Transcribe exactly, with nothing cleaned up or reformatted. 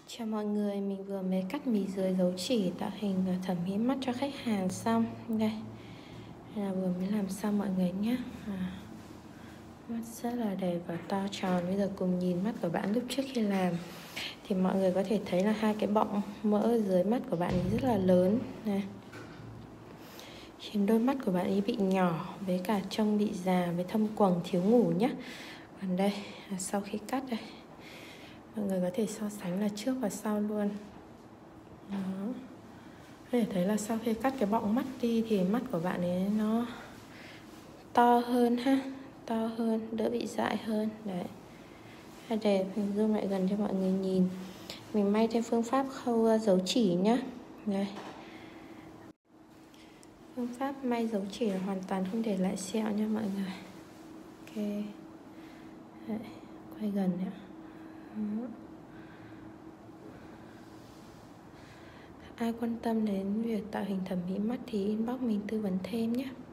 Chào mọi người, mình vừa mới cắt mí dưới dấu chỉ tạo hình thẩm mỹ mắt cho khách hàng xong. Đây là vừa mới làm xong mọi người nhé. à, Mắt rất là đẹp và to tròn. Bây giờ cùng nhìn mắt của bạn lúc trước khi làm. Thì mọi người có thể thấy là hai cái bọng mỡ dưới mắt của bạn ấy rất là lớn này, khiến đôi mắt của bạn ấy bị nhỏ, với cả trông bị già, với thâm quầng, thiếu ngủ nhé. Còn đây là sau khi cắt đây, mọi người có thể so sánh là trước và sau luôn. Đó. Có thể thấy là sau khi cắt cái bọng mắt đi thì mắt của bạn ấy nó to hơn ha, to hơn, đỡ bị dại hơn. Đấy, rất đẹp. Mình zoom lại gần cho mọi người nhìn. Mình may theo phương pháp khâu dấu chỉ nhá. Đây, phương pháp may dấu chỉ là hoàn toàn không để lại sẹo nha mọi người. Ok. Đấy, quay gần nữa. Đó. Ai quan tâm đến việc tạo hình thẩm mỹ mắt thì inbox mình tư vấn thêm nhé.